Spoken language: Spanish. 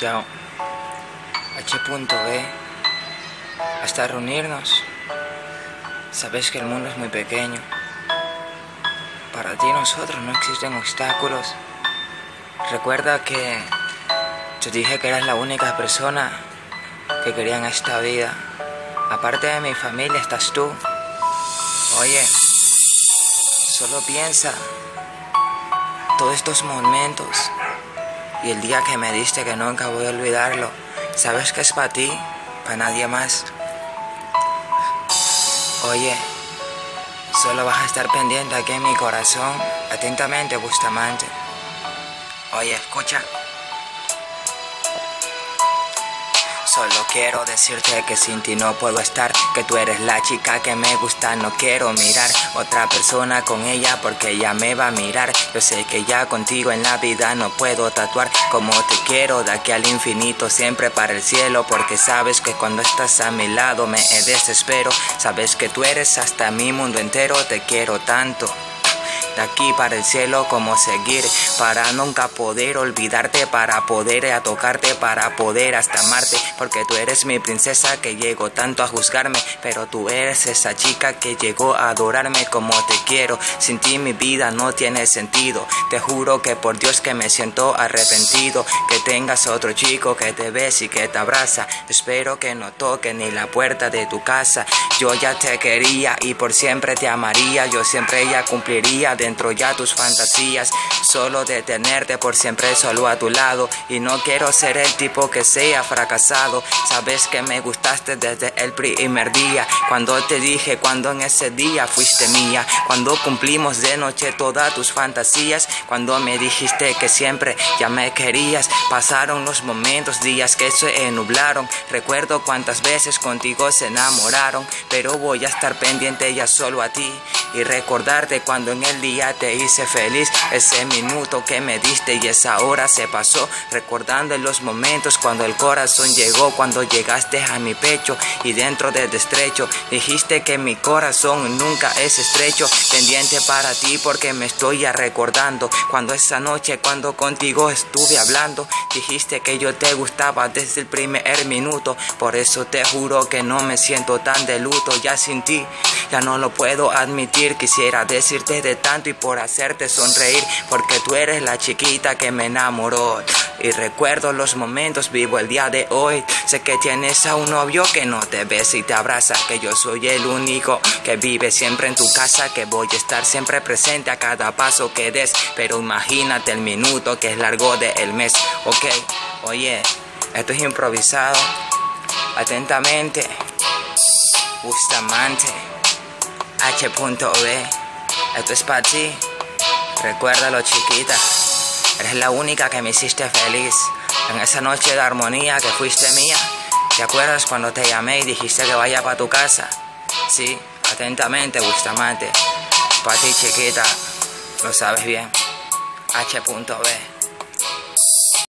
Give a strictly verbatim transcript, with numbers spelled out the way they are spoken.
Yo, H.B, hasta reunirnos. Sabes que el mundo es muy pequeño. Para ti y nosotros no existen obstáculos. Recuerda que te dije que eras la única persona que quería en esta vida. Aparte de mi familia estás tú. Oye, solo piensa todos estos momentos y el día que me diste que nunca voy a olvidarlo. Sabes que es para ti, para nadie más. Oye, solo vas a estar pendiente aquí en mi corazón. Atentamente, Bustamante. Oye, escucha. Solo quiero decirte que sin ti no puedo estar, que tú eres la chica que me gusta. No quiero mirar otra persona con ella porque ella me va a mirar. Yo sé que ya contigo en la vida no puedo tatuar como te quiero, de aquí al infinito, siempre para el cielo. Porque sabes que cuando estás a mi lado me desespero. Sabes que tú eres hasta mi mundo entero, te quiero tanto. De aquí para el cielo, como seguir, para nunca poder olvidarte, para poder a tocarte, para poder hasta amarte. Porque tú eres mi princesa que llegó tanto a juzgarme, pero tú eres esa chica que llegó a adorarme como te quiero. Sin ti mi vida no tiene sentido. Te juro que por Dios que me siento arrepentido. Que tengas otro chico que te bese y que te abraza. Espero que no toque ni la puerta de tu casa. Yo ya te quería y por siempre te amaría. Yo siempre ya cumpliría dentro ya tus fantasías, solo de tenerte por siempre solo a tu lado. Y no quiero ser el tipo que sea fracasado. Sabes que me gustaste desde el primer día, cuando te dije, cuando en ese día fuiste mía, cuando cumplimos de noche todas tus fantasías, cuando me dijiste que siempre ya me querías. Pasaron los momentos, días que se nublaron. Recuerdo cuántas veces contigo se enamoraron, pero voy a estar pendiente ya solo a ti y recordarte cuando en el día te hice feliz. Ese minuto que me diste y esa hora se pasó, recordando en los momentos cuando el corazón llegó, cuando llegaste a mi pecho y dentro del estrecho dijiste que mi corazón nunca es estrecho. Pendiente para ti porque me estoy ya recordando cuando esa noche, cuando contigo estuve hablando, dijiste que yo te gustaba desde el primer minuto. Por eso te juro que no me siento tan de luto. Ya sin ti ya no lo puedo admitir. Quisiera decirte de tanto y por hacerte sonreír, porque tú eres la chiquita que me enamoró. Y recuerdo los momentos, vivo el día de hoy. Sé que tienes a un novio que no te besa y te abraza, que yo soy el único que vive siempre en tu casa, que voy a estar siempre presente a cada paso que des. Pero imagínate el minuto que es largo del mes. Ok, oye, esto es improvisado. Atentamente, Bustamante, H.B. Esto es para ti. Recuérdalo, chiquita. Eres la única que me hiciste feliz en esa noche de armonía que fuiste mía. ¿Te acuerdas cuando te llamé y dijiste que vaya para tu casa? Sí, atentamente, Bustamante. Para ti, chiquita. Lo sabes bien. H.B.